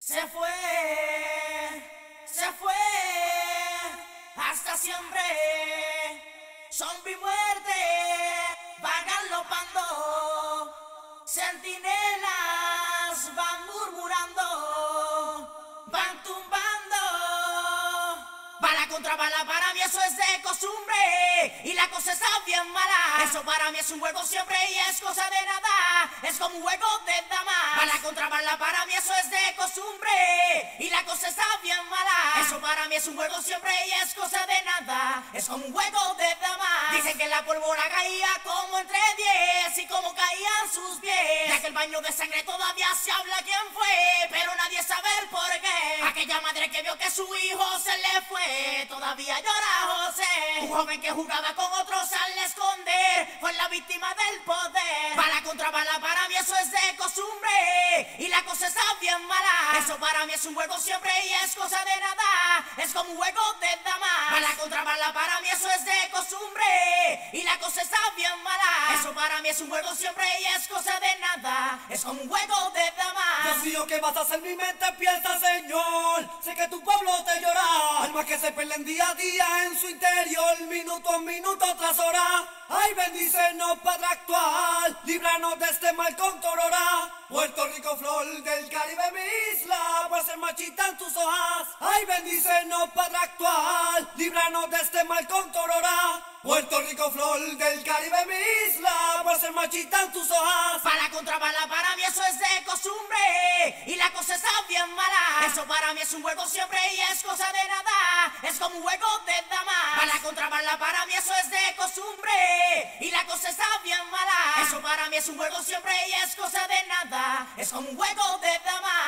Se fue, hasta siempre. Zombie muerte, van galopando. Centinelas van murmurando, van tumbando. Bala contra bala, para mí eso es de costumbre. Y la cosa está bien mala. Eso para mí es un juego siempre y es cosa de nada. Es como un juego de damas. Bala contra bala, para mí eso es de costumbre. Y la cosa está bien mala. Eso para mí es un juego siempre y es cosa de nada. Es como un juego de damas. Dicen que la pólvora caía como entre 10 y como caían sus pies. De aquel baño de sangre todavía se habla quién fue, pero nadie sabe el por qué. Aquella madre que vio que su hijo se le fue, todavía llora José. Un joven que jugaba con otros al esconder fue la víctima del poder. Bala contra bala, para mí eso es de costumbre. Y la cosa está bien mala. Eso para mí es un juego siempre y es cosa de nada. Es como un juego de damas. Bala contra bala, para mí eso es de costumbre. Y la cosa está bien mala. Eso para mí es un juego siempre y es cosa de nada. Es como un juego de damas. Dios mío, ¿qué vas a hacer? Mi mente piensa, Señor. Sé que tu pueblo te llora. Almas que se pierden día a día en su interior, minuto a minuto tras hora. Ay, bendícenos, Padre actual. Líbranos de este mal con Torora. Puerto Rico, flor del Caribe, mi isla, pues se marchitan tus hojas. Ay, bendícenos, Padre actual. Líbranos de este mal con Torora. Puerto Rico, flor del Caribe, mi isla, pues se marchitan tus hojas. Bala contra bala, para mí eso es de costumbre. Y la cosa está bien mala. Eso para mí es un juego siempre y es cosa de nada. Es como un juego de damas. Bala contra bala, para mí eso es de costumbre. Y la cosa está bien mala. Eso para mí es un juego siempre y es cosa de nada. Es como un juego de damas.